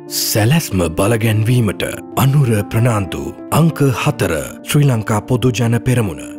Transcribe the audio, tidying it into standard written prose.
සැලැස්ම බලගැන්වීමට අනුර ප්‍රනාන්දු අංක 4 ශ්‍රී ලංකා පොදු ජන පෙරමුණ